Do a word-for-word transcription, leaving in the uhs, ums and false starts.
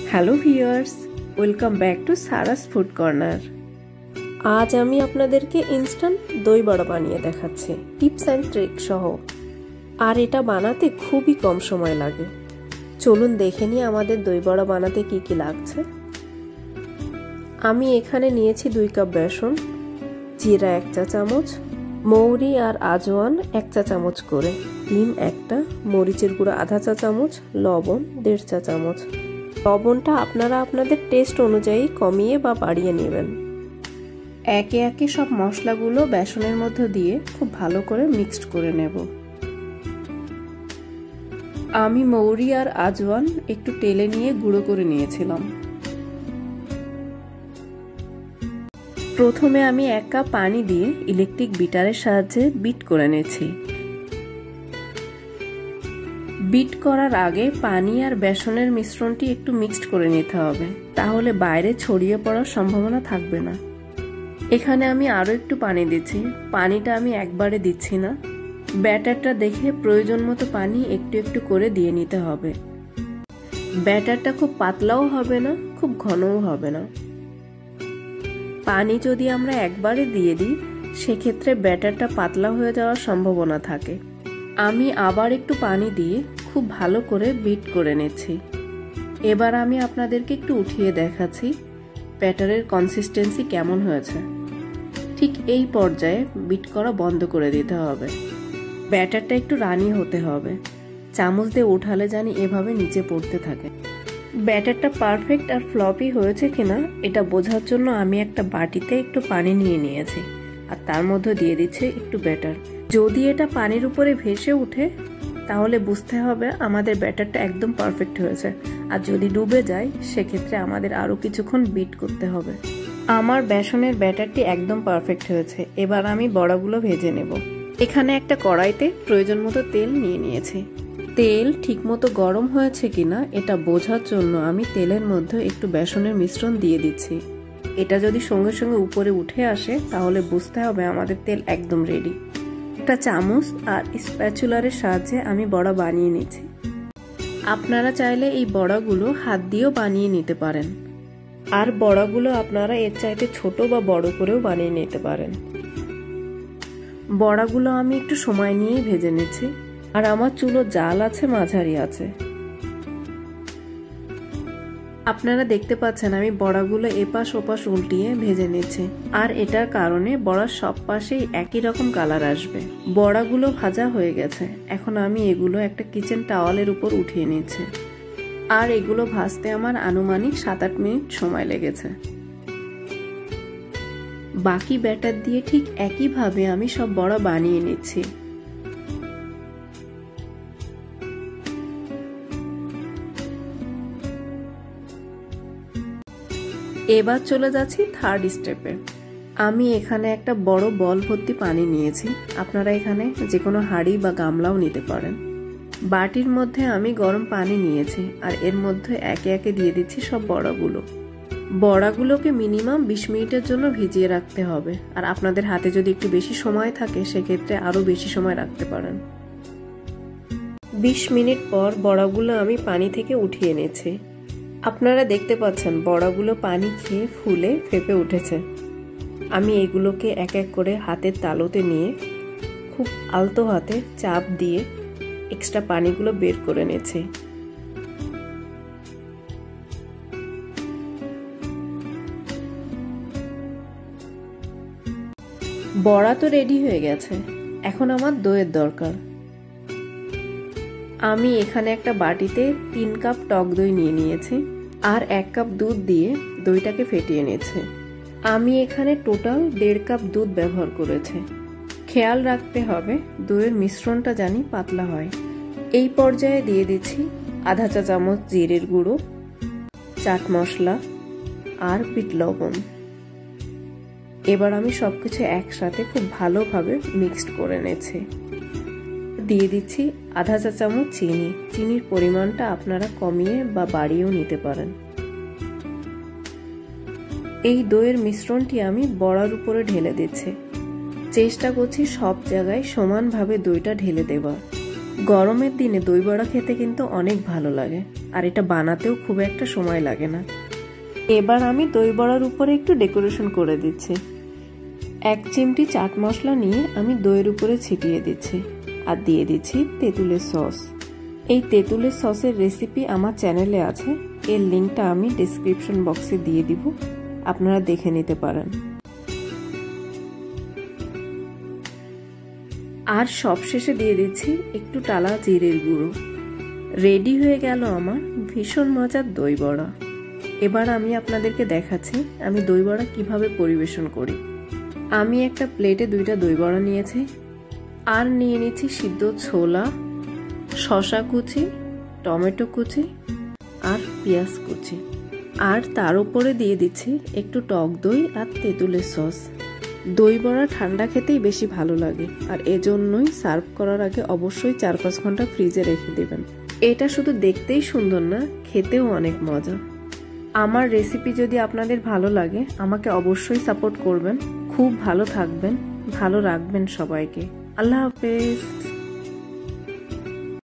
Hello viewers, welcome back to Sara's food corner. আজ আমি আপনাদেরকে ইনস্ট্যান্ট দই বড়া বানিয়ে দেখাচ্ছি, টিপস অ্যান্ড ট্রিক সহ। আর এটা বানাতে খুবই কম সময় লাগে। চলুন দেখে নিই আমাদের দই বড়া বানাতে কি কি লাগছে। আমি এখানে নিয়েছি দুই কাপ বেসন, জিরা এক চা চামচ, মৌরি আর আজওয়ান এক চা চামচ করে, ডিম একটা, মরিচের গুঁড়ো আধা চা চামচ, লবণ দেড় চা চামচ। লবণটা আপনারা আপনাদের টেস্ট অনুযায়ী কমিয়ে বা বাড়িয়ে নেবেন। একে একে সব মশলাগুলো বেসনের মধ্যে দিয়ে খুব ভালো করে মিক্সড করে নেব। আমি মৌরি আর আজওয়ান একটু তেলে নিয়ে গুঁড়ো করে নিয়েছিলাম। প্রথমে আমি এক কাপ পানি দিয়ে ইলেকট্রিক বিটারের সাহায্যে বিট করে নিয়েছি। বিট করার আগে পানি আর বেসনের মিশ্রণটি একটু মিক্সড করে নিতে হবে, তাহলে বাইরে ছড়িয়ে পড়ার সম্ভাবনা থাকবে না। এখানে আমি আরও একটু পানি দিচ্ছি, পানিটা আমি একবারে দিচ্ছি না। ব্যাটারটা দেখে প্রয়োজন মতো পানি একটু একটু করে দিয়ে নিতে হবে। ব্যাটারটা খুব পাতলাও হবে না, খুব ঘনও হবে না। পানি যদি আমরা একবারে দিয়ে দিই সেক্ষেত্রে ব্যাটারটা পাতলা হয়ে যাওয়ার সম্ভাবনা থাকে। আমি আবার একটু পানি দিয়ে খুব ভালো করে বিট করে নিচ্ছি। এবার আমি আপনাদেরকে একটু উঠিয়ে দেখাচ্ছি ব্যাটারের কনসিস্টেন্সি কেমন হয়েছে। ঠিক এই পর্যায়ে বিট করা বন্ধ করে দিতে হবে। ব্যাটারটা একটু রানি হতে হবে, চামচ দিয়ে উঠালে জানি এভাবে নিচে পড়তে থাকে। ব্যাটারটা পারফেক্ট আর ফ্লপি হয়েছে কিনা এটা বোঝার জন্য আমি একটা বাটিতে একটু পানি নিয়ে নিয়েছি আর তার মধ্যে দিয়ে দিচ্ছি একটু ব্যাটার। যদি এটা পানির উপরে ভেসে উঠে তাহলে বুঝতে হবে আমাদের ব্যাটারটা একদম পারফেক্ট হয়েছে, আর যদি ডুবে যায় সেক্ষেত্রে আমাদের আরও কিছুক্ষণ বিট করতে হবে। আমার বেসনের ব্যাটারটি একদম পারফেক্ট হয়েছে। এবার আমি বড়াগুলো ভেজে নেব। এখানে একটা কড়াইতে প্রয়োজন মতো তেল নিয়ে নিয়েছি। তেল ঠিকমতো গরম হয়েছে কিনা এটা বোঝার জন্য আমি তেলের মধ্যে একটু বেসনের মিশ্রণ দিয়ে দিচ্ছি। এটা যদি সঙ্গে সঙ্গে উপরে উঠে আসে তাহলে বুঝতে হবে আমাদের তেল একদম রেডি। একটা চামচ আর স্প্যাচুলারের সাহায্যে আমি বড়া বানিয়ে নিচ্ছি। আপনারা চাইলে এই বড়াগুলো হাত দিয়েও বানিয়ে নিতে পারেন, আর বড়াগুলো আপনারা এর চাইতে ছোট বা বড় করেও বানিয়ে নিতে পারেন। বড়াগুলো আমি একটু সময় নিয়েই ভেজে নিচ্ছি, আর আমার চুলো জাল আছে, মাঝারি আছে। আপনারা দেখতে পাচ্ছেন আমি বড়াগুলো এপাশ ওপাশ উল্টিয়ে ভেজে নিচ্ছি, আর এটার কারণে বড়ার সব পাশেই একই রকম কালার আসবে। বড়াগুলো ভাজা হয়ে গেছে, এখন আমি এগুলো একটা কিচেন টাওয়ালের উপর উঠিয়ে নিচ্ছি। আর এগুলো ভাজতে আমার আনুমানিক সাত আট মিনিট সময় লেগেছে। বাকি ব্যাটার দিয়ে ঠিক একইভাবে আমি সব বড়া বানিয়ে নিচ্ছি। এবার চলে যাচ্ছি থার্ড স্টেপে। আমি এখানে একটা বড় বল ভর্তি পানি নিয়েছি, আপনারা এখানে যে কোনো হাঁড়ি বা গামলাও নিতে পারেন। বাটির মধ্যে আমি গরম পানি নিয়েছি, আর এর মধ্যে একে একে দিয়ে দিচ্ছি সব বড়াগুলো। বড়াগুলোকে মিনিমাম বিশ মিনিটের জন্য ভিজিয়ে রাখতে হবে, আর আপনাদের হাতে যদি একটু বেশি সময় থাকে সেক্ষেত্রে আরও বেশি সময় রাখতে পারেন। বিশ মিনিট পর বড়াগুলো আমি পানি থেকে উঠিয়ে নিয়েছি। আপনারা দেখতে পাচ্ছেন বড়াগুলো পানি খেয়ে ফুলে ফেপে উঠেছে। আমি এগুলোকে এক এক করে হাতের তালুতে নিয়ে খুব আলতো হাতে চাপ দিয়ে এক্সট্রা পানিগুলো বের করে নিয়েছি। বড়া তো রেডি হয়ে গেছে, এখন আমার দইয়ের দরকার। আমি এখানে একটা বাটিতে তিন কাপ টক দই নিয়ে নিয়েছি, আর এক কাপ দুধ দিয়ে দইটাকে ফেটিয়ে নিয়েছি। আমি এখানে টোটাল দেড় কাপ দুধ ব্যবহার করেছি। খেয়াল রাখতে হবে দইয়ের মিশ্রণটা জানি পাতলা হয়। এই পর্যায়ে দিয়ে দিচ্ছি আধা চা চামচ জিরের গুঁড়ো, চাট মশলা আর বিট লবণ। এবার আমি সবকিছু একসাথে খুব ভালোভাবে মিক্সড করে নিয়েছি। দিয়ে দিচ্ছি আধা চা চামচ চিনি। চিনির পরিমাণটা আপনারা কমিয়ে বা বাড়িয়েও নিতে পারেন। এই দইয়ের মিশ্রণটি আমি বড়ার উপরে ঢেলে দিচ্ছি। চেষ্টা করছি সব জায়গায় সমানভাবে দইটা ঢেলে দেওয়া। গরমের দিনে দই বড়া খেতে কিন্তু অনেক ভালো লাগে। আর এটা বানাতেও খুব একটা সময় লাগে না। এবার আমি দই বড়ার উপরে একটু ডেকোরেশন করে দিচ্ছি। এক চিমটি চাট মশলা নিয়ে আমি দইয়ের উপরে ছিটিয়ে দিচ্ছি আর দিয়ে দিচ্ছি তেঁতুলের সস। এই তেঁতুলের সসের রেসিপি আমার চ্যানেলে আছে, এর লিঙ্কটা আমি ডেসক্রিপশন বক্সে দিয়ে দিব, আপনারা দেখে নিতে পারেন। আর সবশেষে দিয়ে দিচ্ছি একটু টালা জিরের গুঁড়ো। রেডি হয়ে গেল আমার ভীষণ মজার দই বড়া। এবার আমি আপনাদেরকে দেখাচ্ছি আমি দই বড়া কিভাবে পরিবেশন করি। আমি একটা প্লেটে দুইটা দই বড়া নিয়েছি, আর নিয়ে নিচ্ছি সিদ্ধ ছোলা, শসা কুচি, টমেটো কুচি আর পেঁয়াজ কুচি, আর তার উপরে দিয়ে দিচ্ছি একটু টক দই আর তেঁতুলের সস। দই বড়া ঠান্ডা খেতেই বেশি ভালো লাগে, আর এজন্যই সার্ভ করার আগে অবশ্যই চার পাঁচ ঘন্টা ফ্রিজে রেখে দেবেন। এটা শুধু দেখতেই সুন্দর না, খেতেও অনেক মজা। আমার রেসিপি যদি আপনাদের ভালো লাগে আমাকে অবশ্যই সাপোর্ট করবেন। খুব ভালো থাকবেন, ভালো রাখবেন সবাইকে। আল্লাহ হাফেজ।